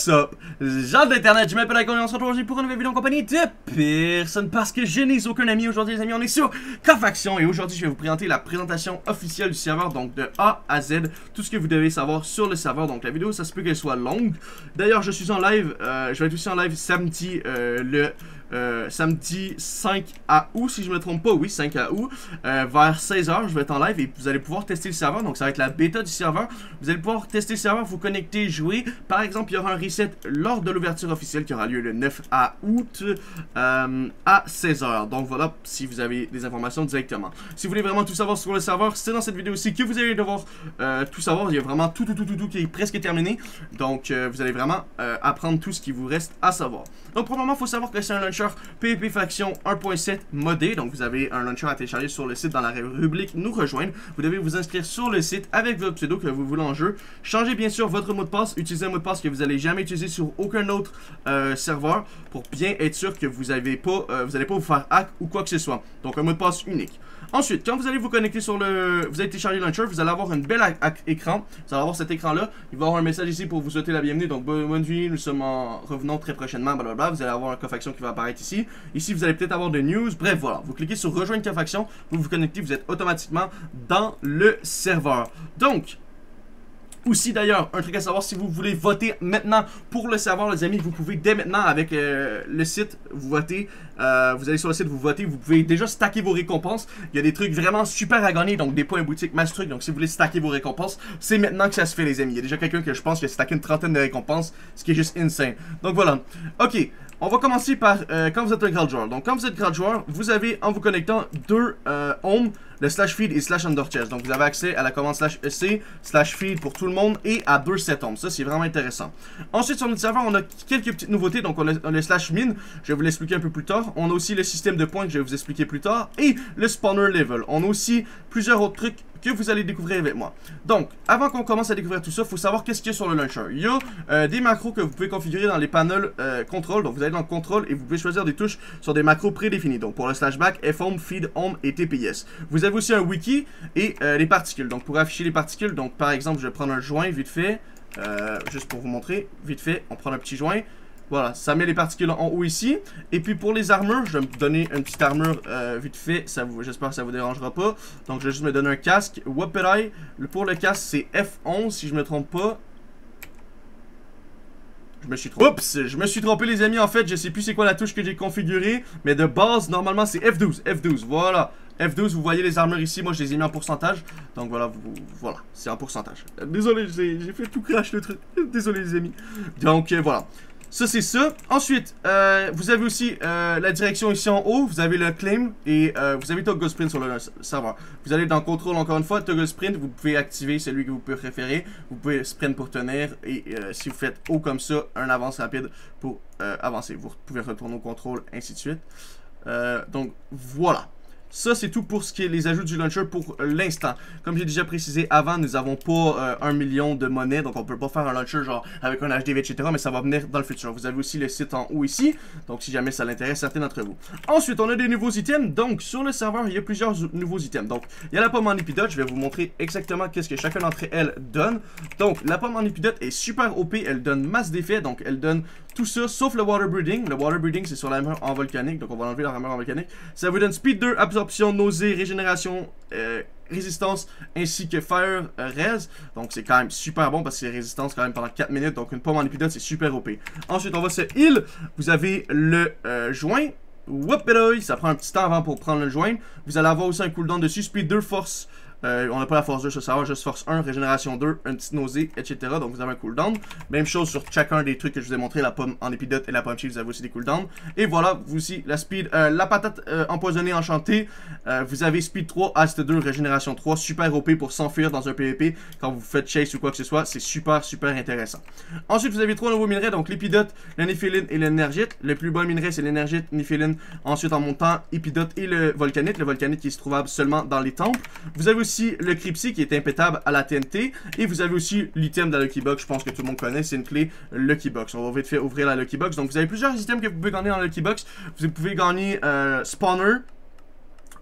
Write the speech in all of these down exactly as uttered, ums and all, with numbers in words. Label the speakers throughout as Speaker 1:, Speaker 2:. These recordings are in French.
Speaker 1: What's up? Gens d'internet, je m'appelle Icon et on se retrouve aujourd'hui pour une nouvelle vidéo en compagnie de personne parce que je n'ai aucun ami. Aujourd'hui les amis, on est sur K-Faction et aujourd'hui je vais vous présenter la présentation officielle du serveur, donc de A à Z, tout ce que vous devez savoir sur le serveur. Donc la vidéo, ça se peut qu'elle soit longue. D'ailleurs, je suis en live, euh, je vais être aussi en live samedi, euh, le... Euh, samedi cinq août, si je me trompe pas, oui, cinq août, euh, vers seize heures, je vais être en live et vous allez pouvoir tester le serveur, donc ça va être la bêta du serveur. Vous allez pouvoir tester le serveur, vous connecter, jouer. Par exemple, il y aura un reset lors de l'ouverture officielle qui aura lieu le neuf août euh, à seize heures. Donc voilà, si vous avez des informations directement. Si vous voulez vraiment tout savoir sur le serveur, c'est dans cette vidéo aussi que vous allez devoir euh, tout savoir. Il y a vraiment tout, tout, tout, tout, tout qui est presque terminé. Donc euh, vous allez vraiment euh, apprendre tout ce qui vous reste à savoir. Donc pour le moment, il faut savoir que c'est un launcher PvP Faction un point sept modé. Donc vous avez un launcher à télécharger sur le site dans la rubrique nous rejoindre. Vous devez vous inscrire sur le site avec votre pseudo que vous voulez en jeu. Changez bien sûr votre mot de passe. Utilisez un mot de passe que vous n'allez jamais utiliser sur aucun autre euh, serveur pour bien être sûr que vous n'allez pas, euh, vous allez pas vous faire hack ou quoi que ce soit. Donc un mot de passe unique. Ensuite, quand vous allez vous connecter sur le... Vous allez télécharger le launcher, vous allez avoir une belle écran. Vous allez avoir cet écran-là. Il va y avoir un message ici pour vous souhaiter la bienvenue. Donc, bonne nuit, nous sommes en revenant très prochainement, blablabla. Vous allez avoir un K-Faction qui va apparaître ici. Ici, vous allez peut-être avoir des news. Bref, voilà. Vous cliquez sur rejoindre K-Faction, vous vous connectez, vous êtes automatiquement dans le serveur. Donc... Aussi d'ailleurs, un truc à savoir, si vous voulez voter maintenant pour le serveur, les amis, vous pouvez dès maintenant avec euh, le site, vous votez, euh, vous allez sur le site, vous votez, vous pouvez déjà stacker vos récompenses. Il y a des trucs vraiment super à gagner, donc des points boutique, mass truc, donc si vous voulez stacker vos récompenses, c'est maintenant que ça se fait les amis. Il y a déjà quelqu'un que je pense qui a stacké une trentaine de récompenses, ce qui est juste insane. Donc voilà, ok. On va commencer par euh, quand vous êtes un grand joueur. Donc quand vous êtes grand joueur, vous avez en vous connectant deux euh, home, le slash feed et slash under chest. Donc vous avez accès à la commande slash ec, slash feed pour tout le monde et à deux set home. Ça c'est vraiment intéressant. Ensuite sur notre serveur, on a quelques petites nouveautés. Donc on a, on a le slash min, je vais vous l'expliquer un peu plus tard. On a aussi le système de points que je vais vous expliquer plus tard. Et le spawner level. On a aussi plusieurs autres trucs que vous allez découvrir avec moi. Donc, avant qu'on commence à découvrir tout ça, il faut savoir qu'est-ce qu'il y a sur le launcher. Il y a euh, des macros que vous pouvez configurer dans les panels euh, contrôle. Donc, vous allez dans le contrôle et vous pouvez choisir des touches sur des macros prédéfinis. Donc, pour le slash back, fhome, feed, home et T P S. Vous avez aussi un wiki et euh, les particules. Donc, pour afficher les particules, donc par exemple, je vais prendre un joint vite fait, euh, juste pour vous montrer, vite fait, on prend un petit joint. Voilà, ça met les particules en haut ici. Et puis pour les armures, je vais me donner une petite armure euh, vite fait. J'espère que ça vous dérangera pas. Donc je vais juste me donner un casque. Whoopedeye. Pour le casque, c'est F onze si je me trompe pas. Je me suis trompé. Oups, je me suis trompé les amis. En fait, je sais plus c'est quoi la touche que j'ai configurée. Mais de base, normalement, c'est F douze. F douze, voilà. F douze, vous voyez les armures ici, moi je les ai mis en pourcentage. Donc voilà, vous, voilà, c'est en pourcentage. Désolé, j'ai fait tout crash le truc. Désolé les amis. Donc euh, voilà. Ça c'est ça. Ensuite, euh, vous avez aussi euh, la direction ici en haut. Vous avez le claim et euh, vous avez Toggle Sprint sur le serveur. Vous allez dans Contrôle encore une fois, Toggle Sprint. Vous pouvez activer celui que vous pouvez préférer. Vous pouvez Sprint pour tenir et euh, si vous faites haut comme ça, un avance rapide pour euh, avancer. Vous pouvez retourner au contrôle, ainsi de suite. Euh, donc voilà. Ça, c'est tout pour ce qui est les ajouts du launcher pour l'instant. Comme j'ai déjà précisé avant, nous n'avons pas euh, un million de monnaie, donc on ne peut pas faire un launcher genre avec un H D V, et cetera. Mais ça va venir dans le futur. Vous avez aussi le site en haut ici, donc si jamais ça l'intéresse certains d'entre vous. Ensuite, on a des nouveaux items. Donc, sur le serveur, il y a plusieurs nouveaux items. Donc, il y a la pomme en épidote. Je vais vous montrer exactement qu'est-ce que chacun d'entre elles donne. Donc, la pomme en épidote est super O P. Elle donne masse d'effets, donc elle donne tout ça, sauf le water breathing. Le water breathing, c'est sur l'armure en volcanique, donc on va enlever l'armure en volcanique. Ça vous donne speed deux, absorption, nausée, régénération, euh, résistance, ainsi que fire euh, res. Donc c'est quand même super bon parce que c'est résistance quand même pendant quatre minutes. Donc une pomme en épidote, c'est super O P. Ensuite, on va se heal. Vous avez le euh, joint. Whoopedeye, ça prend un petit temps avant pour prendre le joint. Vous allez avoir aussi un cooldown dessus, speed deux, force. Euh, on n'a pas la force deux sur ça, juste force un, régénération deux, une petite nausée, et cetera. Donc vous avez un cooldown. Même chose sur chacun des trucs que je vous ai montré, la pomme en épidote et la pomme cheese, vous avez aussi des cooldowns. Et voilà, vous aussi, la speed, euh, la patate euh, empoisonnée enchantée. Euh, vous avez speed trois, haste deux, régénération trois, super O P pour s'enfuir dans un P V P quand vous faites chase ou quoi que ce soit. C'est super, super intéressant. Ensuite, vous avez trois nouveaux minerais, donc l'épidote, le néphéline et l'énergite. Le plus bon minerai, c'est l'énergite, néphéline. Ensuite, en montant, épidote et le volcanite. Le volcanite qui est trouvable seulement dans les temples. Vous avez aussi le Crypsy qui est impétable à la T N T. Et vous avez aussi l'item de la Lucky Box, je pense que tout le monde connaît, c'est une clé Lucky Box. On va vite fait ouvrir la Lucky Box. Donc vous avez plusieurs items que vous pouvez gagner dans la Lucky Box. Vous pouvez gagner euh, Spawner,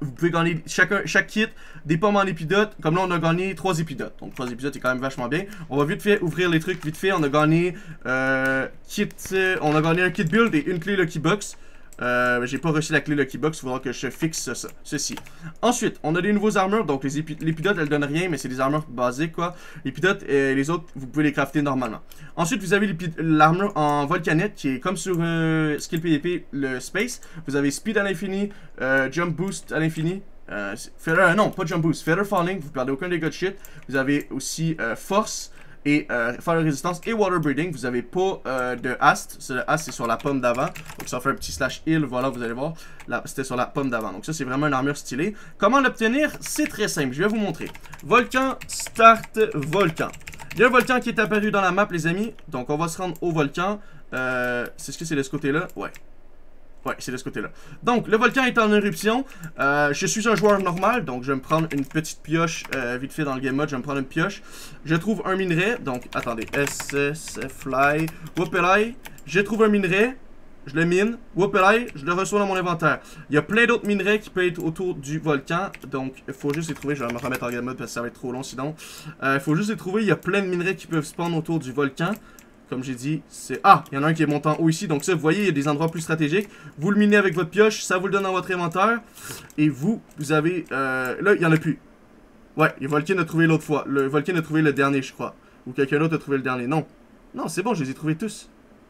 Speaker 1: vous pouvez gagner chacun, chaque kit des pommes en épidote. Comme là, on a gagné trois épidotes. Donc trois épidotes, c'est quand même vachement bien. On va vite fait ouvrir les trucs, vite fait. On a gagné euh, kit, on a gagné un kit build et une clé Lucky Box. Euh, j'ai pas reçu la clé Lucky Box, il faudra que je fixe ça, ceci. Ensuite, on a des nouveaux armures, donc les épidotes elles donnent rien, mais c'est des armures basiques quoi. L'épidote et les autres, vous pouvez les crafter normalement. Ensuite, vous avez l'armure en volcanite qui est comme sur euh, Skill P V P, le Space. Vous avez Speed à l'infini, euh, Jump Boost à l'infini. Euh, feather, non, pas Jump Boost, Feather Falling, vous perdez aucun dégât de shit. Vous avez aussi euh, Force. Et euh, faire la résistance et water breathing, vous avez pas euh, de hast. Le hast c'est sur la pomme d'avant. Donc ça fait un petit slash heal, voilà, vous allez voir. C'était sur la pomme d'avant. Donc ça c'est vraiment une armure stylée. Comment l'obtenir? C'est très simple, je vais vous montrer. Volcan, start, volcan. Il y a un volcan qui est apparu dans la map les amis. Donc on va se rendre au volcan. euh, C'est ce que c'est de ce côté là? Ouais. Ouais, c'est de ce côté-là. Donc, le volcan est en éruption. Euh, je suis un joueur normal, donc je vais me prendre une petite pioche euh, vite fait dans le game mode. Je vais me prendre une pioche. Je trouve un minerai. Donc, attendez. S S Fly. Whoopelai. Je trouve un minerai. Je le mine. Whoopelai. Je le reçois dans mon inventaire. Il y a plein d'autres minerais qui peuvent être autour du volcan. Donc, il faut juste les trouver. Je vais me remettre en game mode parce que ça va être trop long sinon. Il euh, faut juste les trouver. Il y a plein de minerais qui peuvent spawn autour du volcan. Comme j'ai dit, c'est... Ah, il y en a un qui est monté en haut ici. Donc ça, vous voyez, il y a des endroits plus stratégiques. Vous le minez avec votre pioche, ça vous le donne dans votre inventaire. Et vous, vous avez... Euh... Là, il n'y en a plus. Ouais, le Volcan a trouvé l'autre fois. Le Volcan a trouvé le dernier, je crois. Ou quelqu'un d'autre a trouvé le dernier. Non. Non, c'est bon, je les ai trouvés tous.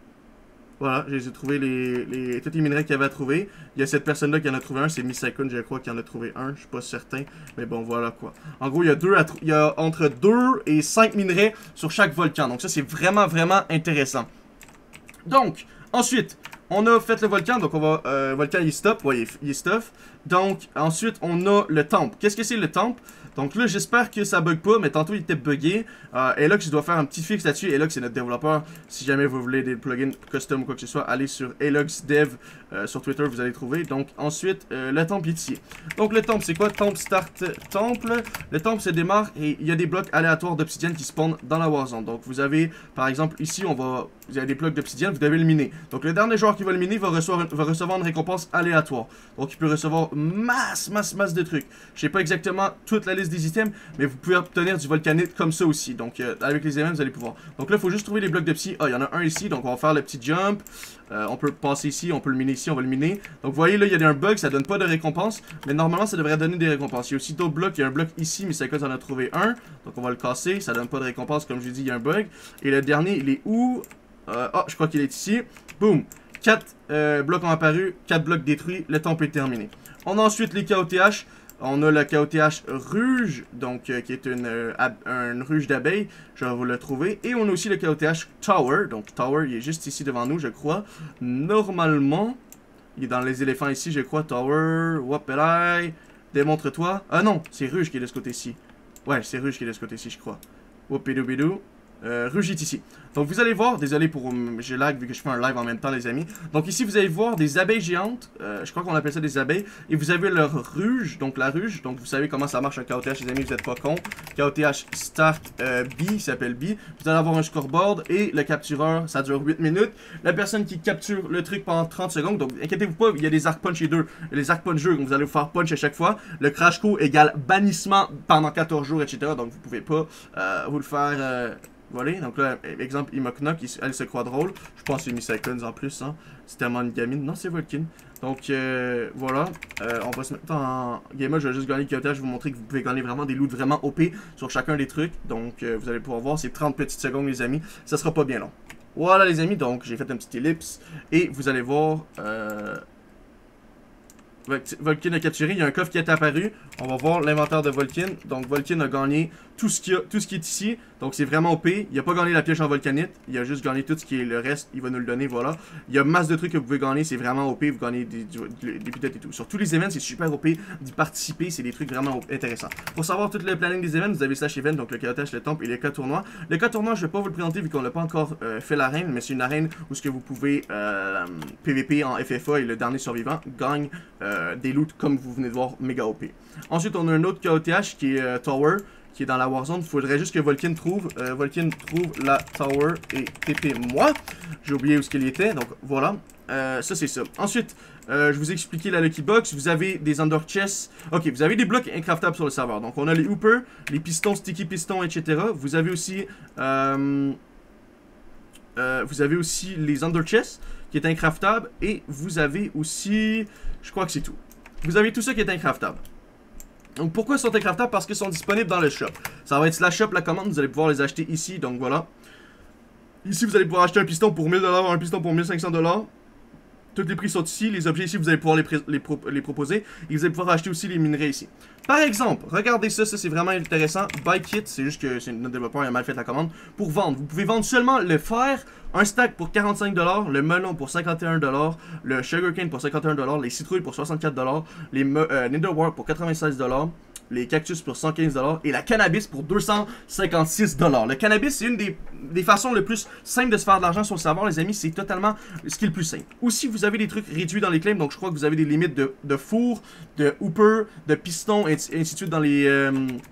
Speaker 1: Voilà, je les ai trouvés les, les, tous les minerais qu'il y avait à trouver. Il y a cette personne-là qui en a trouvé un, c'est Misakun, je crois, qui en a trouvé un. Je suis pas certain, mais bon, voilà quoi. En gros, il y a, deux à il y a entre deux et cinq minerais sur chaque volcan. Donc ça, c'est vraiment, vraiment intéressant. Donc, ensuite, on a fait le volcan. Donc, on va... Euh, volcan, il est stop. Ouais, il est, il est stuff. Donc, ensuite, on a le temple. Qu'est-ce que c'est le temple? Donc là, j'espère que ça bug pas, mais tantôt il était bugué. Euh, et là, que je dois faire un petit fixe là-dessus. Et là, que c'est notre développeur. Si jamais vous voulez des plugins custom ou quoi que ce soit, allez sur EloxDev euh, sur Twitter, vous allez trouver. Donc ensuite, euh, le temple est ici. Donc le temple, c'est quoi? Temple start temple. Le temple se démarre et il y a des blocs aléatoires d'obsidienne qui spawnent dans la Warzone. Donc vous avez, par exemple, ici, on va, vous avez des blocs d'obsidienne, vous devez le miner. Donc le dernier joueur qui va le miner va recevoir, va recevoir une récompense aléatoire. Donc il peut recevoir masse, masse, masse de trucs. Je sais pas exactement toute la liste des items, mais vous pouvez obtenir du volcanite comme ça aussi. Donc euh, avec les éléments, vous allez pouvoir. Donc là, il faut juste trouver les blocs de psy. Ah, il y en a un ici, donc on va faire le petit jump. Euh, on peut passer ici, on peut le miner ici, on va le miner. Donc vous voyez là, il y a un bug, ça donne pas de récompense, mais normalement ça devrait donner des récompenses. Il y a aussi d'autres blocs, il y a un bloc ici, mais c'est que ça en a trouvé un. Donc on va le casser, ça donne pas de récompense, comme je l'ai dit, il y a un bug. Et le dernier, il est où? euh, Ah, je crois qu'il est ici. Boum. quatre euh, blocs ont apparu, quatre blocs détruits, le temple est terminé. On a ensuite les K O T H. On a le K O T H Ruge, donc euh, qui est une, euh, une ruge d'abeilles. Je vais vous le trouver. Et on a aussi le K O T H Tower. Donc Tower, il est juste ici devant nous, je crois. Normalement, il est dans les éléphants ici, je crois. Tower, Wapelai, démontre-toi. Ah non, c'est Ruge qui est de ce côté-ci. Ouais, c'est Ruge qui est de ce côté-ci, je crois. Wapidou-bidou. Euh, Ruge est ici. Donc vous allez voir, désolé pour euh, j'ai lag vu que je fais un live en même temps les amis. Donc ici vous allez voir des abeilles géantes, euh, je crois qu'on appelle ça des abeilles. Et vous avez leur ruge, donc la ruge, donc vous savez comment ça marche un K O T H les amis, vous êtes pas cons. K O T H start euh, B, il s'appelle B. Vous allez avoir un scoreboard et le captureur, ça dure huit minutes. La personne qui capture le truc pendant trente secondes, donc inquiétez-vous pas, il y a des arc punch et deux. Les arc punch deux, donc vous allez vous faire punch à chaque fois. Le crash co égale bannissement pendant quatorze jours, et cetera. Donc vous pouvez pas euh, vous le faire... Euh, Voilà, donc là, exemple, Imoknok, elle se croit drôle. Je pense que c'est Misakun en plus, hein. C'est tellement une gamine. Non, c'est Volkin. Donc, euh, voilà. Euh, on va se mettre en game mode. Je vais juste gagner le K O T H. Je vais vous montrer que vous pouvez gagner vraiment des loots vraiment O P sur chacun des trucs. Donc, euh, vous allez pouvoir voir. C'est trente petites secondes, les amis. Ça sera pas bien long. Voilà, les amis. Donc, j'ai fait un petit ellipse. Et vous allez voir... Euh... Volkin a capturé, il y a un coffre qui est apparu. On va voir l'inventaire de Volkin. Donc Volkin a gagné tout ce, qui a, tout ce qui est ici. Donc c'est vraiment O P. Il n'a pas gagné la pioche en volcanite. Il a juste gagné tout ce qui est le reste. Il va nous le donner, voilà. Il y a masse de trucs que vous pouvez gagner. C'est vraiment O P. Vous gagnez des, des, des pilotes et tout. Sur tous les events, c'est super O P. D'y participer, c'est des trucs vraiment intéressants. Pour savoir tout le planning des events, vous avez slash event, donc le K O T H, le temple et les cas tournois. Le cas tournoi, je ne vais pas vous le présenter vu qu'on n'a pas encore euh, fait l'arène. Mais c'est une arène où ce que vous pouvez euh, P V P en F F A et le dernier survivant gagne euh, des loots comme vous venez de voir, méga O P. Ensuite, on a un autre K O T H qui est euh, Tower, qui est dans la Warzone. Il faudrait juste que Volkin trouve, euh, Volkin trouve la Tower et T P moi. J'ai oublié où ce qu'il était, donc voilà. euh, ça c'est ça. Ensuite, euh, je vous ai expliqué la Lucky Box. Vous avez des Under Chests. Ok, vous avez des blocs incraftables sur le serveur. Donc on a les Hoopers, les pistons, sticky pistons, et cetera. Vous avez aussi... Euh, euh, vous avez aussi les Under Chests, qui est incraftable. Et vous avez aussi... Je crois que c'est tout. Vous avez tout ça qui est incraftable. Donc pourquoi ils sont incraftables? Parce qu'ils sont disponibles dans le shop. Ça va être slash shop la commande, vous allez pouvoir les acheter ici, donc voilà. Ici vous allez pouvoir acheter un piston pour mille dollars, un piston pour mille cinq cents dollars. Tous les prix sont ici, les objets ici vous allez pouvoir les, les, pro les proposer. Et vous allez pouvoir acheter aussi les minerais ici. Par exemple, regardez ça, ça c'est vraiment intéressant. Buy kit, c'est juste que notre développeur a mal fait la commande. Pour vendre, vous pouvez vendre seulement le fer, un stack pour quarante-cinq dollars, le melon pour cinquante et un dollars, le sugarcane pour cinquante et un dollars, les citrouilles pour soixante-quatre dollars, les euh, netherwort pour quatre-vingt-seize dollars, les cactus pour cent quinze dollars et la cannabis pour deux cent cinquante-six dollars. Le cannabis, c'est une des, des façons les plus simples de se faire de l'argent sur le serveur, les amis. C'est totalement ce qui est le plus simple. Aussi, vous avez des trucs réduits dans les claims. Donc, je crois que vous avez des limites de, de four, de hooper, de piston, et ainsi de suite dans les... Euh,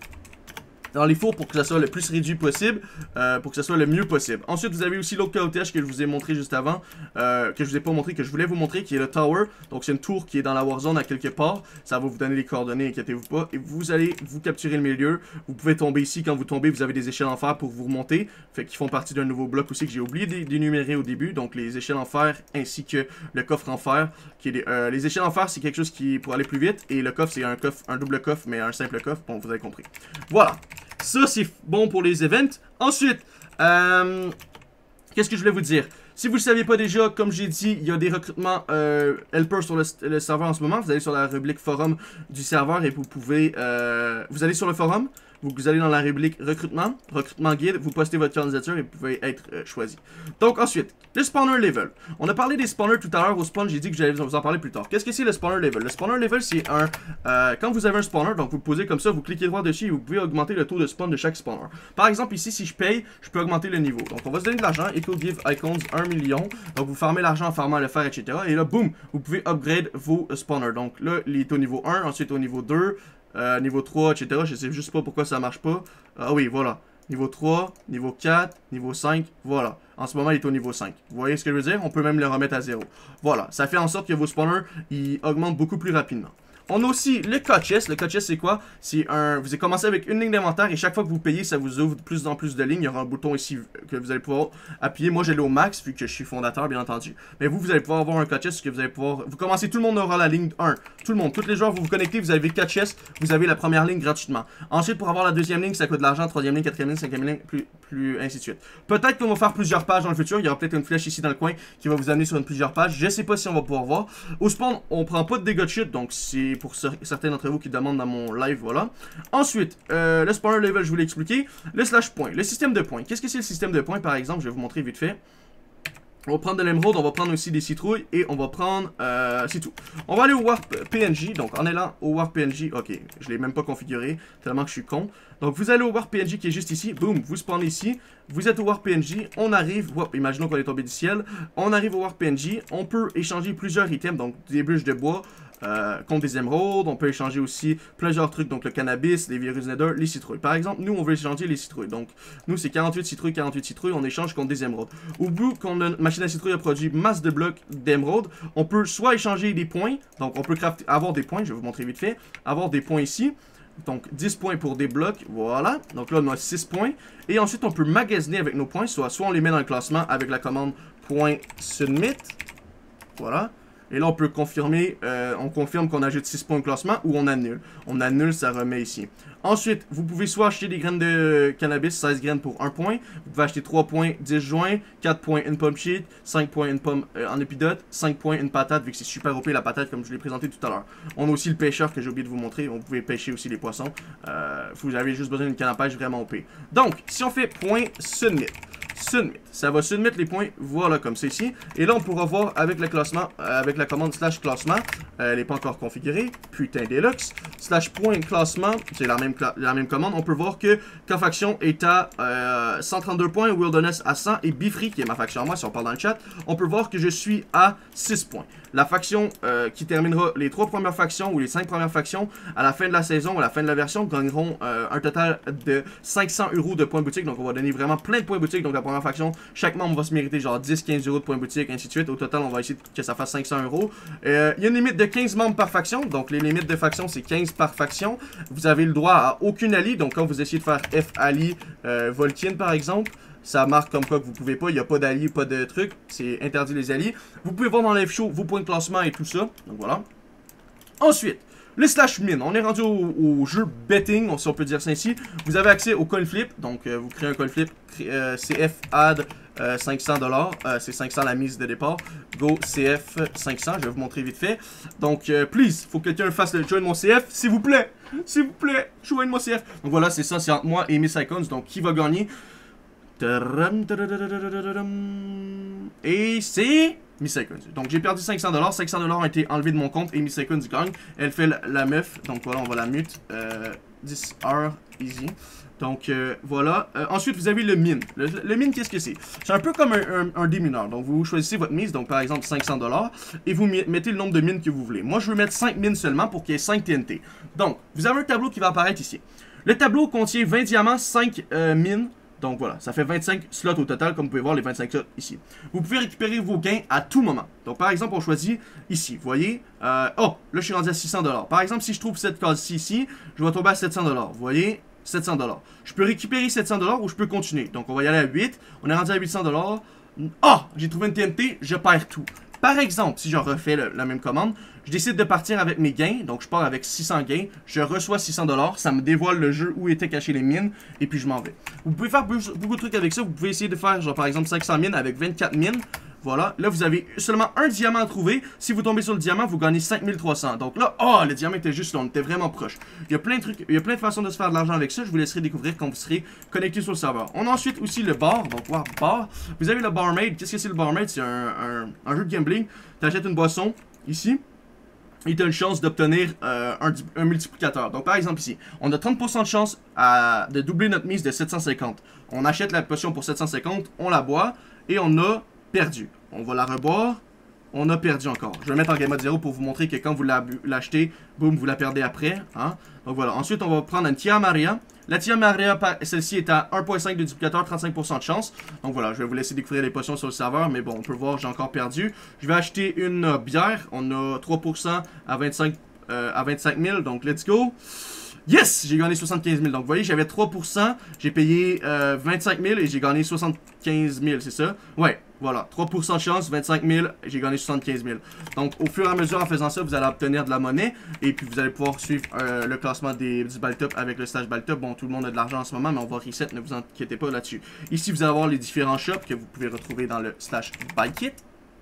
Speaker 1: dans les fours pour que ça soit le plus réduit possible, euh, pour que ça soit le mieux possible. Ensuite, vous avez aussi l'autre cottage que je vous ai montré juste avant, euh, que je vous ai pas montré, que je voulais vous montrer, qui est le tower. Donc, c'est une tour qui est dans la Warzone à quelque part. Ça va vous donner les coordonnées, inquiétez-vous pas. Et vous allez vous capturer le milieu. Vous pouvez tomber ici. Quand vous tombez, vous avez des échelles en fer pour vous remonter. Fait qu'ils font partie d'un nouveau bloc aussi que j'ai oublié d'énumérer au début. Donc, les échelles en fer ainsi que le coffre en fer. Qui est des, euh, les échelles en fer, c'est quelque chose qui est pour aller plus vite. Et le coffre, c'est un coffre, un double coffre, mais un simple coffre. Bon, vous avez compris. Voilà. Ça, c'est bon pour les events. Ensuite, euh, qu'est-ce que je voulais vous dire? Si vous ne le saviez pas déjà, comme j'ai dit, il y a des recrutements euh, helpers sur le, le serveur en ce moment. Vous allez sur la rubrique forum du serveur et vous pouvez... Euh, vous allez sur le forum, vous allez dans la rubrique recrutement, recrutement guide, vous postez votre candidature et vous pouvez être euh, choisi. Donc ensuite, le spawner level. On a parlé des spawners tout à l'heure au spawn, j'ai dit que j'allais vous en parler plus tard. Qu'est-ce que c'est le spawner level? Le spawner level, c'est un... Euh, quand vous avez un spawner, donc vous le posez comme ça, vous cliquez droit dessus et vous pouvez augmenter le taux de spawn de chaque spawner. Par exemple, ici, si je paye, je peux augmenter le niveau. Donc on va se donner de l'argent, equal give icons un million. Donc vous farmez l'argent en farmant le fer, et cetera. Et là, boum, vous pouvez upgrade vos spawners. Donc là, il est au niveau un, ensuite au niveau deux, euh, niveau trois, et cetera. Je sais juste pas pourquoi ça marche pas. Ah oui, voilà. Niveau trois, niveau quatre, niveau cinq, voilà. En ce moment, il est au niveau cinq. Vous voyez ce que je veux dire? On peut même le remettre à zéro. Voilà, ça fait en sorte que vos spawners, ils augmentent beaucoup plus rapidement. On a aussi le cut chest. Le cut chest, c'est quoi? C'est un... Vous avez commencé avec une ligne d'inventaire et chaque fois que vous payez, ça vous ouvre de plus en plus de lignes. Il y aura un bouton ici que vous allez pouvoir appuyer. Moi, j'ai l'ai au max vu que je suis fondateur, bien entendu. Mais vous, vous allez pouvoir avoir un cut chest que vous allez pouvoir... Vous commencez, tout le monde aura la ligne un. Tout le monde, tous les joueurs, vous vous connectez, vous avez cut chest, vous avez la première ligne gratuitement. Ensuite, pour avoir la deuxième ligne, ça coûte de l'argent. Troisième ligne, quatrième ligne, cinquième ligne, plus, plus ainsi de suite. Peut-être qu'on va faire plusieurs pages dans le futur. Il y aura peut-être une flèche ici dans le coin qui va vous amener sur une plusieurs pages. Je sais pas si on va pouvoir voir. Au spawn, on prend pas de dégâts de chute, donc c'est pour certains d'entre vous qui demandent dans mon live, voilà. Ensuite, euh, le spawner level, je vous l'ai expliqué. Le slash point, le système de points. Qu'est-ce que c'est le système de points, par exemple? Je vais vous montrer vite fait. On va prendre de l'émeraude, on va prendre aussi des citrouilles et on va prendre, euh, c'est tout. On va aller au Warp P N J, donc en allant au Warp P N J, ok, je l'ai même pas configuré, tellement que je suis con. Donc vous allez au Warp P N J qui est juste ici, boum, vous spawnez ici, vous êtes au Warp P N J, on arrive, whoop, imaginons qu'on est tombé du ciel, on arrive au Warp P N J, on peut échanger plusieurs items, donc des bûches de bois, Euh, contre des émeraudes, on peut échanger aussi plusieurs trucs, donc le cannabis, les virus nether, les citrouilles. Par exemple, nous on veut échanger les citrouilles, donc nous c'est quarante-huit citrouilles, quarante-huit citrouilles, on échange contre des émeraudes. Au bout qu'on a une machine à citrouilles a produit masse de blocs d'émeraudes, on peut soit échanger des points, donc on peut crafter, avoir des points, je vais vous montrer vite fait, avoir des points ici. Donc dix points pour des blocs, voilà. Donc là on a six points. Et ensuite on peut magasiner avec nos points, soit, soit on les met dans le classement avec la commande .submit. Voilà. Et là, on peut confirmer, euh, on confirme qu'on ajoute six points au classement ou on annule. On annule, ça remet ici. Ensuite, vous pouvez soit acheter des graines de cannabis, seize graines pour un point. Vous pouvez acheter trois points, dix joints, quatre points, une pomme sheet, cinq points, une pomme euh, en épidote, cinq points, une patate, vu que c'est super O P la patate, comme je l'ai présenté tout à l'heure. On a aussi le pêcheur que j'ai oublié de vous montrer. Vous pouvez pêcher aussi les poissons. Euh, vous avez juste besoin d'une canne à pêche vraiment O P. Donc, si on fait point submit. Submit. Ça va submit les points, voilà, comme c'est ici. Et là, on pourra voir avec le classement, euh, avec la commande slash classement. Euh, elle n'est pas encore configurée. Putain, Deluxe. Slash point classement, c'est la même, la même commande. On peut voir que K-Faction est à euh, cent trente-deux points, Wilderness à cent et Bifree, qui est ma faction à moi, si on parle dans le chat, on peut voir que je suis à six points. La faction euh, qui terminera les trois premières factions ou les cinq premières factions à la fin de la saison, à la fin de la version, gagneront euh, un total de cinq cents euros de points boutique. Donc, on va donner vraiment plein de points boutique. Donc, la première faction, chaque membre va se mériter genre dix quinze euros de points boutique, ainsi de suite. Au total, on va essayer que ça fasse cinq cents euros. Euh, il y a une limite de quinze membres par faction, donc les limites de faction, c'est quinze par faction. Vous avez le droit à aucune ally, donc quand vous essayez de faire F ally euh, Volkin par exemple, ça marque comme quoi que vous pouvez pas, il n'y a pas d'alliés, pas de trucs, c'est interdit les alliés. Vous pouvez voir dans l'F show vos points de classement et tout ça, donc voilà. Ensuite, le slash min, on est rendu au, au jeu betting, si on peut dire ça ainsi. Vous avez accès au coin flip, donc euh, vous créez un coin flip, euh, C F add euh, cinq cents dollars, euh, c'est cinq cents la mise de départ. Go C F cinq cents, je vais vous montrer vite fait. Donc, euh, please, faut que quelqu'un fasse le join mon C F, s'il vous plaît, s'il vous plaît, join mon C F. Donc voilà, c'est ça, c'est entre moi et Miss Icons, donc qui va gagner? Et c'est Miss Icons. Donc j'ai perdu cinq cents dollars. cinq cents dollars ont été enlevés de mon compte et Miss Icons gagne. Elle fait la, la meuf. Donc voilà, on va la mute. Euh, dix heures, easy. Donc euh, voilà. Euh, ensuite, vous avez le min. Le, le min, qu'est-ce que c'est? C'est un peu comme un, un, un démineur. Donc vous choisissez votre mise. Donc par exemple cinq cents dollars. Et vous mettez le nombre de mines que vous voulez. Moi, je veux mettre cinq mines seulement pour qu'il y ait cinq T N T. Donc, vous avez un tableau qui va apparaître ici. Le tableau contient vingt diamants, cinq euh, mines. Donc voilà, ça fait vingt-cinq slots au total, comme vous pouvez voir les vingt-cinq slots ici. Vous pouvez récupérer vos gains à tout moment. Donc par exemple, on choisit ici, vous voyez. Euh, oh, là je suis rendu à six cents dollars. Par exemple, si je trouve cette case-ci ici, je vais tomber à sept cents dollars. Vous voyez, sept cents dollars. Je peux récupérer sept cents dollars ou je peux continuer. Donc on va y aller à huit. On est rendu à huit cents dollars. Ah, j'ai trouvé une T N T, je perds tout. Par exemple, si je refais le, la même commande, je décide de partir avec mes gains, donc je pars avec six cents gains, je reçois six cents dollars, ça me dévoile le jeu où étaient cachées les mines, et puis je m'en vais. Vous pouvez faire beaucoup de trucs avec ça, vous pouvez essayer de faire genre par exemple cinq cents mines avec vingt-quatre mines. Voilà, là vous avez seulement un diamant à trouver. Si vous tombez sur le diamant, vous gagnez cinq mille trois cents. Donc là, oh, le diamant était juste là, on était vraiment proche. Il y a plein de trucs, il y a plein de façons de se faire de l'argent avec ça. Je vous laisserai découvrir quand vous serez connecté sur le serveur. On a ensuite aussi le bar, donc wow, bar. Vous avez le barmaid. Qu'est-ce que c'est le barmaid? C'est un, un, un jeu de gambling. Tu achètes une boisson ici. Et tu as une chance d'obtenir euh, un, un multiplicateur. Donc par exemple ici, on a trente pour cent de chance à, de doubler notre mise de sept cent cinquante. On achète la potion pour sept cent cinquante, on la boit et on a perdu. On va la reboire, on a perdu encore. Je vais mettre en game mode zéro pour vous montrer que quand vous l'achetez, boum, vous la perdez après. Hein? Donc voilà, ensuite on va prendre une Tia Maria. La Tia Maria, celle-ci est à un virgule cinq de multiplicateur, trente-cinq pour cent de chance. Donc voilà, je vais vous laisser découvrir les potions sur le serveur, mais bon, on peut voir, j'ai encore perdu. Je vais acheter une euh, bière, on a trois pour cent à vingt-cinq, euh, à vingt-cinq mille, donc let's go. Yes! J'ai gagné soixante-quinze mille. Donc, vous voyez, j'avais trois pour cent. J'ai payé euh, vingt-cinq mille et j'ai gagné soixante-quinze mille, c'est ça? Ouais, voilà. trois pour cent de chance, vingt-cinq mille, j'ai gagné soixante-quinze mille. Donc, au fur et à mesure, en faisant ça, vous allez obtenir de la monnaie. Et puis, vous allez pouvoir suivre euh, le classement des, du Baltop avec le stage Baltop. Bon, tout le monde a de l'argent en ce moment, mais on va reset, ne vous inquiétez pas là-dessus. Ici, vous allez avoir les différents shops que vous pouvez retrouver dans le slash buy kit.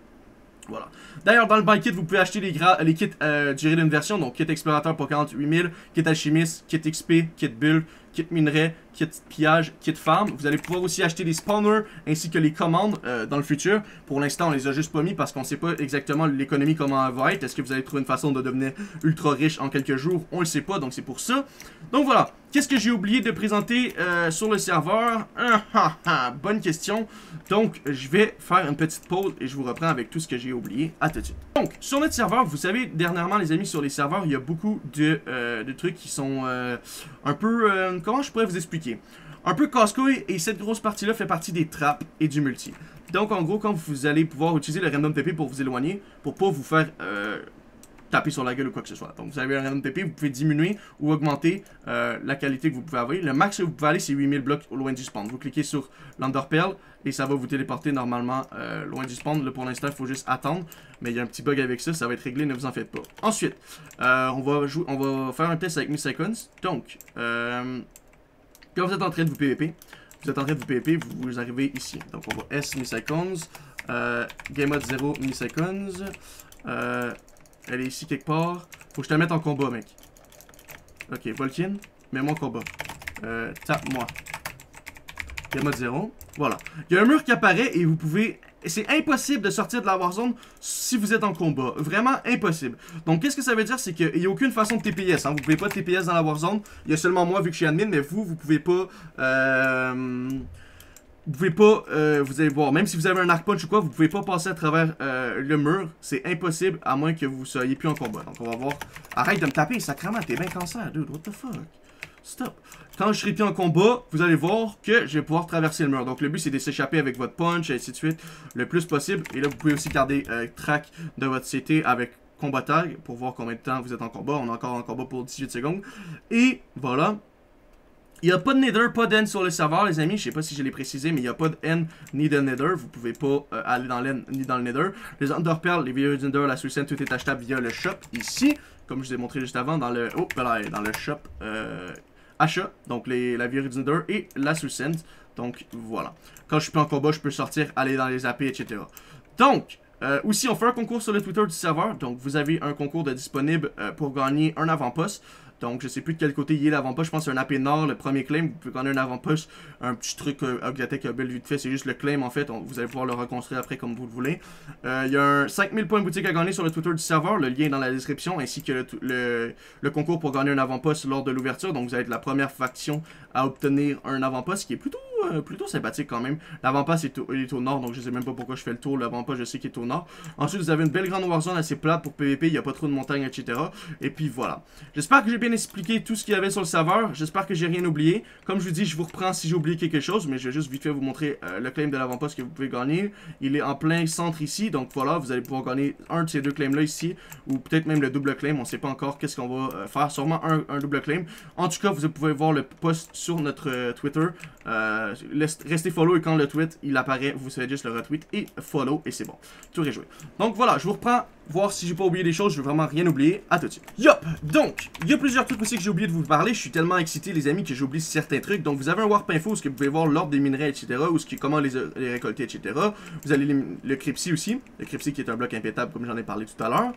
Speaker 1: Voilà. D'ailleurs, dans le buy kit, vous pouvez acheter les, les kits euh, durée d'une version. Donc, kit explorateur pour quarante-huit mille, kit alchimiste, kit X P, kit bulle, kit minerai, kit pillage, kit farm. Vous allez pouvoir aussi acheter les spawners ainsi que les commandes euh, dans le futur. Pour l'instant, on les a juste pas mis parce qu'on sait pas exactement l'économie comment elle va être. Est-ce que vous allez trouver une façon de devenir ultra riche en quelques jours? On le sait pas, donc c'est pour ça. Donc voilà. Qu'est-ce que j'ai oublié de présenter euh, sur le serveur? Ah, ah, ah, bonne question. Donc, je vais faire une petite pause et je vous reprends avec tout ce que j'ai oublié. À tout de suite. Donc, sur notre serveur, vous savez, dernièrement, les amis, sur les serveurs, il y a beaucoup de, euh, de trucs qui sont euh, un peu... Euh, comment je pourrais vous expliquer? Un peu casse-couille, et cette grosse partie-là fait partie des trappes et du multi. Donc, en gros, quand vous allez pouvoir utiliser le random T P pour vous éloigner, pour pas vous faire... Euh, taper sur la gueule ou quoi que ce soit. Donc vous avez un random T P, vous pouvez diminuer ou augmenter euh, la qualité que vous pouvez avoir. Le max que vous pouvez aller, c'est huit mille blocs au loin du spawn. Vous cliquez sur l'Underpearl et ça va vous téléporter normalement euh, loin du spawn. Là pour l'instant, il faut juste attendre. Mais il y a un petit bug avec ça, ça va être réglé, ne vous en faites pas. Ensuite, euh, on, va jouer, on va faire un test avec Miss Icons. Donc, euh, quand vous êtes en train de vous P V P, vous êtes en train de vous P V P, vous, vous arrivez ici. Donc on va S Miss Icons, euh, Game Mode zéro Miss Icons, euh, elle est ici quelque part. Faut que je te mette en combat, mec. Ok, Volkin, mets-moi en combat. Euh, tape-moi. Game mode zéro. Voilà. Il y a un mur qui apparaît et vous pouvez... C'est impossible de sortir de la Warzone si vous êtes en combat. Vraiment impossible. Donc, qu'est-ce que ça veut dire? C'est qu'il n'y a aucune façon de T P S. Hein. Vous pouvez pas T P S dans la Warzone. Il y a seulement moi vu que je suis admin, mais vous, vous pouvez pas... Euh... Vous pouvez pas, euh, vous allez voir, même si vous avez un arc punch ou quoi, vous pouvez pas passer à travers euh, le mur. C'est impossible à moins que vous soyez plus en combat. Donc on va voir. Arrête de me taper, sacrément, t'es bien cancer, dude, what the fuck. stop. Quand je serai plus en combat, vous allez voir que je vais pouvoir traverser le mur. Donc le but c'est de s'échapper avec votre punch et ainsi de suite le plus possible. Et là vous pouvez aussi garder euh, track de votre C T avec combat tag pour voir combien de temps vous êtes en combat. On est encore en combat pour dix-huit secondes. Et voilà. Il n'y a pas de Nether, pas d'End sur le serveur, les amis. Je sais pas si je l'ai précisé, mais il n'y a pas de End ni de Nether. Vous pouvez pas euh, aller dans l'End ni dans le Nether. Les Underpearls, les Vieilles Nether, la Soul Sand, tout est achetable via le shop ici. Comme je vous ai montré juste avant, dans le, oh, voilà, dans le shop euh, achat. Donc les, la Vieilles Nether et la Soul Sand. Donc voilà. Quand je suis pas en combat, je peux sortir, aller dans les A P, et cetera. Donc, euh, aussi, on fait un concours sur le Twitter du serveur. Donc vous avez un concours de disponible euh, pour gagner un avant-poste. Donc, je sais plus de quel côté il est l'avant-poste. Je pense que c'est un A P Nord, le premier claim. Vous pouvez gagner un avant-poste. Un petit truc euh, Audiatech a vite fait. C'est juste le claim, en fait. On, vous allez pouvoir le reconstruire après comme vous le voulez. Euh, il y a un cinq mille points boutique à gagner sur le Twitter du serveur. Le lien est dans la description. Ainsi que le, le, le concours pour gagner un avant-poste lors de l'ouverture. Donc, vous allez être la première faction à obtenir un avant-poste, qui est plutôt, euh, plutôt sympathique quand même. L'avant-poste est, est au nord. Donc, je sais même pas pourquoi je fais le tour. L'avant-poste, je sais qu'il est au nord. Ensuite, vous avez une belle grande warzone assez plate pour P V P. Il n'y a pas trop de montagnes, et cetera. Et puis, voilà. J'espère que j'ai bien expliqué tout ce qu'il y avait sur le serveur. J'espère que j'ai rien oublié. Comme je vous dis, je vous reprends si j'ai oublié quelque chose, mais je vais juste vite fait vous montrer euh, le claim de l'avant-poste que vous pouvez gagner. Il est en plein centre ici, donc voilà, vous allez pouvoir gagner un de ces deux claims là ici, ou peut-être même le double claim. On ne sait pas encore qu'est-ce qu'on va euh, faire, sûrement un, un double claim. En tout cas, vous pouvez voir le post sur notre euh, Twitter. Euh, restez follow et quand le tweet il apparaît, vous savez juste le retweet et follow et c'est bon. Tout est joué. Donc voilà, je vous reprends. Voir si j'ai pas oublié des choses, je veux vraiment rien oublier. À tout de suite. Yup! Donc, il y a plusieurs trucs aussi que j'ai oublié de vous parler. Je suis tellement excité, les amis, que j'ai oublié certains trucs. Donc, vous avez un Warp Info où vous pouvez voir l'ordre des minerais, et cetera. Ou ce qui, comment les, les récolter, et cetera. Vous avez le, le Crypsy aussi. Le Crypsy qui est un bloc impétable, comme j'en ai parlé tout à l'heure.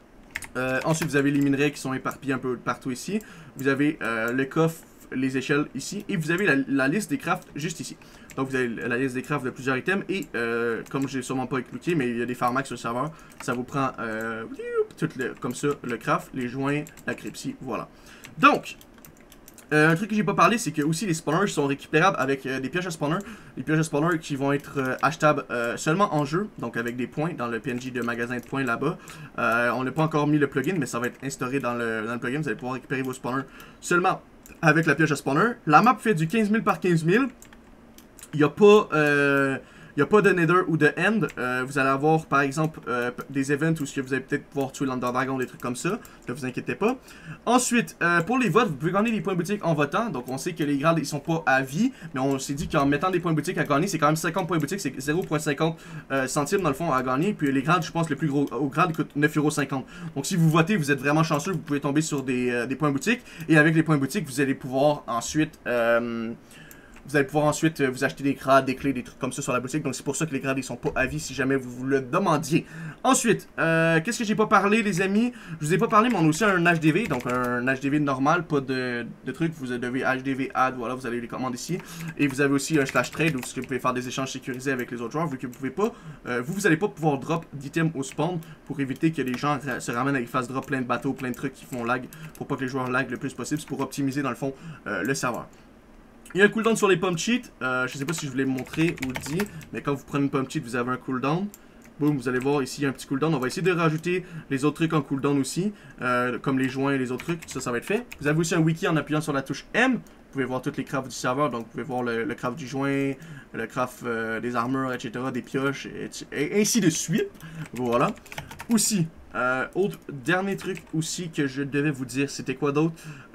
Speaker 1: Euh, ensuite, vous avez les minerais qui sont éparpillés un peu partout ici. Vous avez euh, le coffre, les échelles ici. Et vous avez la, la liste des crafts juste ici. Donc vous avez la liste des crafts de plusieurs items. Et euh, comme je n'ai sûrement pas expliqué, mais il y a des pharmacs sur le serveur. Ça vous prend euh, tout le, comme ça le craft, les joints, la Crypsy. Voilà. Donc, euh, un truc que j'ai pas parlé, c'est que aussi les spawners sont récupérables avec euh, des pièges à spawner. Les pièges à spawner qui vont être euh, achetables euh, seulement en jeu. Donc avec des points dans le P N J de magasin de points là-bas. Euh, on n'a pas encore mis le plugin, mais ça va être instauré dans le, dans le plugin. Vous allez pouvoir récupérer vos spawners seulement avec la piège à spawner. La map fait du quinze mille par quinze mille. Il n'y a pas... Euh, Il n'y a pas de Nether ou de End. Euh, vous allez avoir, par exemple, euh, des events où vous allez peut-être pouvoir tuer l'Under Dragon, des trucs comme ça. Ne vous inquiétez pas. Ensuite, euh, pour les votes, vous pouvez gagner des points boutiques en votant. Donc, on sait que les grades, ils sont pas à vie. Mais on s'est dit qu'en mettant des points boutiques à gagner, c'est quand même cinquante points boutiques. C'est zéro virgule cinquante euh, centimes, dans le fond, à gagner. Puis les grades, je pense, le plus gros au grade coûte neuf virgule cinquante. Donc, si vous votez, vous êtes vraiment chanceux. Vous pouvez tomber sur des, euh, des points boutiques. Et avec les points boutiques, vous allez pouvoir ensuite... Euh, Vous allez pouvoir ensuite euh, vous acheter des grades, des clés, des trucs comme ça sur la boutique. Donc c'est pour ça que les grades ils sont pas à vie si jamais vous vous le demandiez. Ensuite, euh, qu'est-ce que j'ai pas parlé les amis? Je vous ai pas parlé mais on a aussi un H D V. Donc un H D V normal, pas de, de trucs. Vous devez H D V add, voilà, vous allez les commander ici. Et vous avez aussi un slash trade où vous pouvez faire des échanges sécurisés avec les autres joueurs. Vu que vous pouvez pas, euh, vous, vous allez pas pouvoir drop d'items au spawn pour éviter que les gens se ramènent et fassent drop plein de bateaux, plein de trucs qui font lag. Pour pas que les joueurs lag le plus possible. C'est pour optimiser dans le fond euh, le serveur. Il y a un cooldown sur les pump cheats. Euh, je ne sais pas si je vous l'ai montré ou dit, mais quand vous prenez une pump cheat, vous avez un cooldown. Boum, vous allez voir ici, il y a un petit cooldown. On va essayer de rajouter les autres trucs en cooldown aussi, euh, comme les joints et les autres trucs. Ça, ça va être fait. Vous avez aussi un wiki en appuyant sur la touche M. Vous pouvez voir tous les crafts du serveur. Donc, vous pouvez voir le, le craft du joint, le craft euh, des armures, et cetera, des pioches, et, et ainsi de suite. Voilà. Aussi, Euh, autre dernier truc aussi que je devais vous dire, c'était quoi d'autre?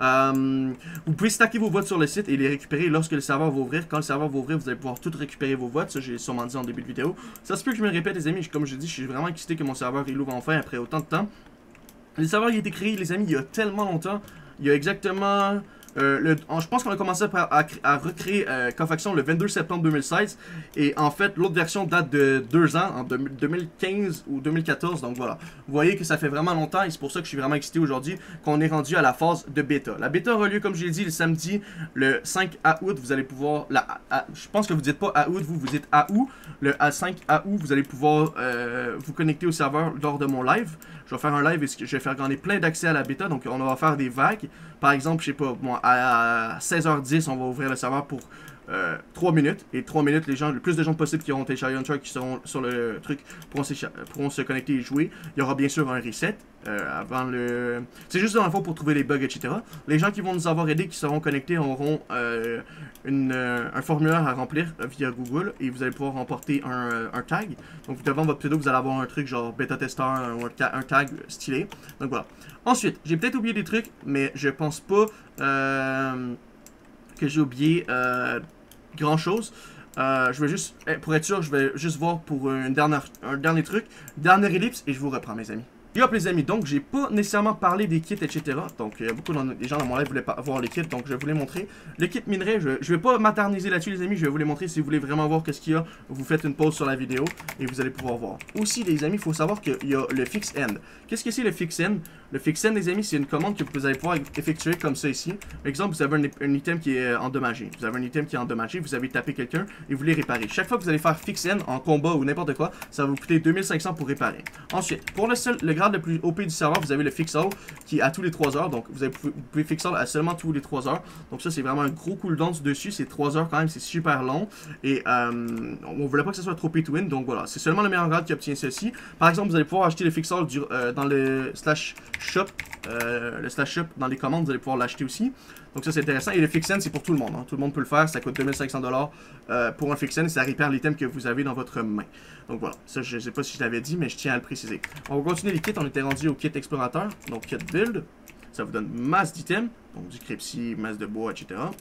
Speaker 1: Euh, vous pouvez stacker vos votes sur le site et les récupérer lorsque le serveur va ouvrir. Quand le serveur va ouvrir, vous allez pouvoir tout récupérer vos votes. Ça, j'ai sûrement dit en début de vidéo. Ça se peut que je me répète, les amis. Comme je dis, je suis vraiment excité que mon serveur il ouvre enfin après autant de temps. Le serveur il a été créé, les amis, il y a tellement longtemps. Il y a exactement... Euh, le, on, je pense qu'on a commencé à, à, à recréer euh, Cofaction le vingt-deux septembre deux mille seize. Et en fait, l'autre version date de deux ans, en deux mille quinze ou deux mille quatorze. Donc voilà. Vous voyez que ça fait vraiment longtemps et c'est pour ça que je suis vraiment excité aujourd'hui qu'on est rendu à la phase de bêta. La bêta aura lieu, comme je l'ai dit, le samedi, le cinq août. Vous allez pouvoir... La, à, je pense que vous ne dites pas à août, vous, vous dites à août. Le cinq août, vous allez pouvoir euh, vous connecter au serveur lors de mon live. Je vais faire un live et je vais faire gagner plein d'accès à la bêta. Donc on va faire des vagues. Par exemple, je sais pas, bon, à seize heures dix, on va ouvrir le serveur pour euh, trois minutes. Et trois minutes, les gens, le plus de gens possible qui auront téléchargé Uncharted qui seront sur le truc pourront, pourront se connecter et jouer. Il y aura bien sûr un reset euh, avant le... C'est juste dans le fond pour trouver les bugs, et cetera. Les gens qui vont nous avoir aidés, qui seront connectés, auront euh, une, euh, un formulaire à remplir via Google et vous allez pouvoir remporter un, euh, un tag. Donc devant votre pseudo, vous allez avoir un truc genre bêta testeur, un, un tag stylé. Donc voilà. Ensuite, j'ai peut-être oublié des trucs, mais je pense pas euh, que j'ai oublié euh, grand chose. Euh, je vais juste, pour être sûr, je vais juste voir pour une dernière, un dernier truc, dernière ellipse, et je vous reprends, mes amis. Et hop les amis, donc j'ai pas nécessairement parlé des kits, et cetera. Donc il y a beaucoup de gens dans mon live voulaient pas voir les kits, donc je vais vous les montrer. Les kits minerais, je, je vais pas m'attarder là-dessus les amis, je vais vous les montrer. Si vous voulez vraiment voir qu'est-ce qu'il y a, vous faites une pause sur la vidéo et vous allez pouvoir voir. Aussi les amis, il faut savoir qu'il y a le fix end. Qu'est-ce que c'est le fix end? Le fix end les amis, c'est une commande que vous allez pouvoir effectuer comme ça ici. Par exemple, vous avez un, un item qui est endommagé. Vous avez un item qui est endommagé, vous avez tapé quelqu'un et vous voulez réparer. Chaque fois que vous allez faire fix end en combat ou n'importe quoi, ça va vous coûter deux mille cinq cents pour réparer. Ensuite, pour le, seul, le grade le plus O P du serveur, vous avez le fix all qui est à tous les trois heures. Donc vous, avez, vous pouvez fix all à seulement tous les trois heures. Donc ça c'est vraiment un gros cooldown dessus. C'est trois heures quand même, c'est super long. Et euh, on voulait pas que ce soit trop pay to win. Donc voilà, c'est seulement le meilleur grade qui obtient ceci. Par exemple, vous allez pouvoir acheter le fix all du, euh, dans le slash shop. Euh, le slash shop dans les commandes, vous allez pouvoir l'acheter aussi. Donc ça c'est intéressant. Et le fix end c'est pour tout le monde. Hein. Tout le monde peut le faire. Ça coûte deux mille cinq cents dollars euh, pour un fix end et ça répare l'item que vous avez dans votre main. Donc voilà. Ça je sais pas si je l'avais dit mais je tiens à le préciser. On va continuer les kits. On était rendu au kit explorateur. Donc kit build. Ça vous donne masse d'items. Donc du crépsy, masse de bois, et cetera.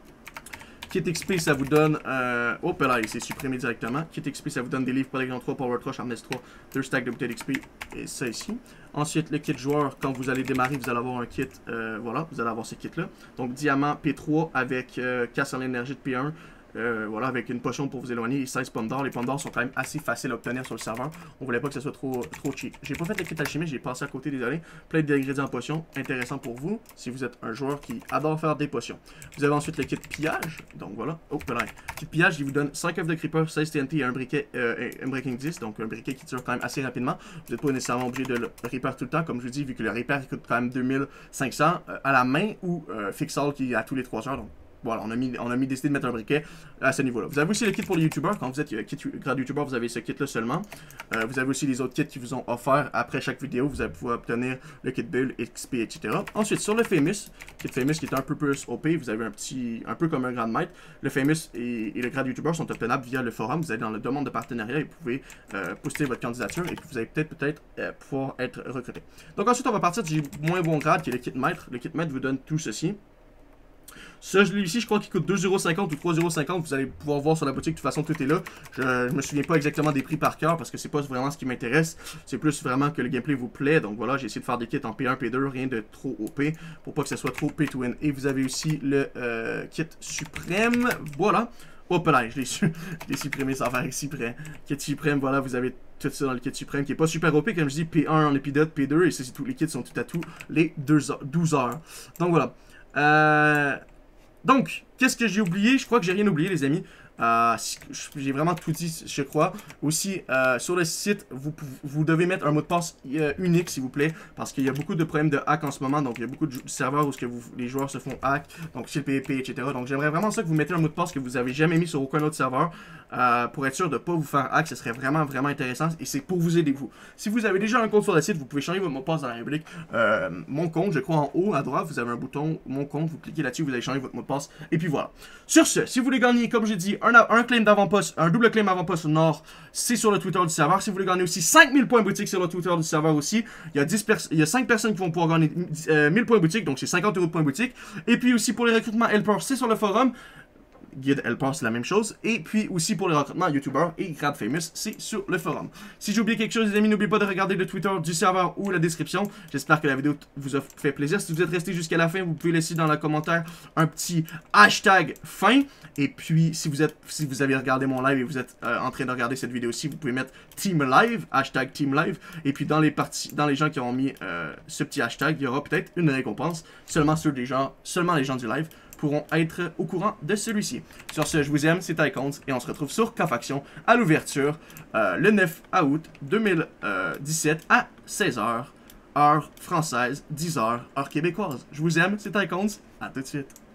Speaker 1: Kit X P, ça vous donne... Euh... Oh, là, il s'est supprimé directement. Kit X P, ça vous donne des livres Polygon trois, Power trois, Sharpness trois, deux stacks de bouteilles d'X P, et ça ici. Ensuite, le kit joueur, quand vous allez démarrer, vous allez avoir un kit... Euh, voilà, vous allez avoir ce kit-là. Donc, diamant P trois avec euh, casse en énergie de P un. Euh, voilà, avec une potion pour vous éloigner et seize pommes d'or. Les pommes d'or sont quand même assez faciles à obtenir sur le serveur. On voulait pas que ce soit trop, trop cheap. J'ai pas fait le kit alchimie, j'ai passé à côté, désolé. Plein d'ingrédients en potions, intéressant pour vous si vous êtes un joueur qui adore faire des potions. Vous avez ensuite le kit pillage, donc voilà. Oh, là. Kit pillage, il vous donne cinq œufs de creeper, seize T N T et un briquet, euh, un breaking dix, donc un briquet qui tire quand même assez rapidement. Vous n'êtes pas nécessairement obligé de le repair tout le temps, comme je vous dis, vu que le repair il coûte quand même deux mille cinq cents euh, à la main ou euh, fix all qui est à tous les trois heures. Donc voilà, on a, mis, on a mis décidé de mettre un briquet à ce niveau-là. Vous avez aussi le kit pour les youtubeurs. Quand vous êtes kit grade youtubeur, vous avez ce kit-là seulement. Euh, vous avez aussi les autres kits qui vous ont offert après chaque vidéo. Vous allez pouvoir obtenir le kit build, X P, et cetera. Ensuite, sur le Famous, kit Famous qui est un peu plus O P, vous avez un petit, un peu comme un Grand Maître. Le Famous et, et le grade youtubeur sont obtenables via le forum. Vous allez dans la demande de partenariat et vous pouvez euh, poster votre candidature et puis vous allez peut-être peut-être euh, pouvoir être recruté. Donc ensuite, on va partir du moins bon grade qui est le kit Maître. Le kit Maître vous donne tout ceci. Celui-ci, je crois qu'il coûte deux euros cinquante ou trois euros cinquante. Vous allez pouvoir voir sur la boutique. De toute façon, tout est là. Je, je me souviens pas exactement des prix par cœur parce que c'est pas vraiment ce qui m'intéresse. C'est plus vraiment que le gameplay vous plaît. Donc voilà, j'ai essayé de faire des kits en P un, P deux, rien de trop O P pour pas que ce soit trop pay to win. Et vous avez aussi le euh, kit suprême. Voilà. Hop là, je l'ai su. Je l'ai supprimé sans faire exprès près. Kit suprême, voilà, vous avez tout ça dans le kit suprême qui est pas super O P. Comme je dis, P un en épidote, P deux. Et ça, c'est tous les kits sont tout à tout les douze heures. Donc voilà. Euh... Donc, qu'est-ce que j'ai oublié? Je crois que j'ai rien oublié, les amis. Euh, j'ai vraiment tout dit, je crois. Aussi, euh, sur le site, vous, vous devez mettre un mot de passe euh, unique, s'il vous plaît, parce qu'il y a beaucoup de problèmes de hack en ce moment. Donc, il y a beaucoup de serveurs où ce que vous, les joueurs se font hack, donc sur le P V P, et cetera. Donc, j'aimerais vraiment ça que vous mettez un mot de passe que vous avez jamais mis sur aucun autre serveur, euh, pour être sûr de ne pas vous faire hack. Ce serait vraiment, vraiment intéressant et c'est pour vous aider, vous. Si vous avez déjà un compte sur le site, vous pouvez changer votre mot de passe dans la rubrique euh, Mon compte. Je crois en haut à droite, vous avez un bouton Mon compte. Vous cliquez là-dessus, vous allez changer votre mot de passe. Et puis voilà. Sur ce, si vous voulez gagner, comme j'ai dit, un Un, un claim d'avant-poste, un double claim avant-poste nord, c'est sur le Twitter du serveur. Si vous voulez gagner aussi cinq mille points boutique sur le Twitter du serveur aussi, il y a, dix il y a cinq personnes qui vont pouvoir gagner euh, mille points boutique, donc c'est cinquante euros de points boutique. Et puis aussi pour les recrutements Helper, c'est sur le forum. Guide Helper, c'est la même chose. Et puis aussi pour les recrutements YouTubers et Grad Famous, c'est sur le forum. Si j'ai oublié quelque chose, les amis, n'oubliez pas de regarder le Twitter du serveur ou la description. J'espère que la vidéo vous a fait plaisir. Si vous êtes resté jusqu'à la fin, vous pouvez laisser dans le commentaire un petit hashtag fin. Et puis, si vous êtes, si vous avez regardé mon live et vous êtes euh, en train de regarder cette vidéo-ci, vous pouvez mettre Team Live, hashtag Team Live. Et puis, dans les parties, dans les gens qui ont mis euh, ce petit hashtag, il y aura peut-être une récompense. Seulement ceux des gens, seulement les gens du live pourront être au courant de celui-ci. Sur ce, je vous aime, c'est Tycoons, et on se retrouve sur K-Faction à l'ouverture euh, le neuf août deux mille dix-sept à seize heures, heure française, dix heures, heure québécoise. Je vous aime, c'est Tycoons, à tout de suite.